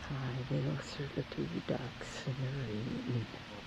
Hi, they look through the two ducks and they're eating.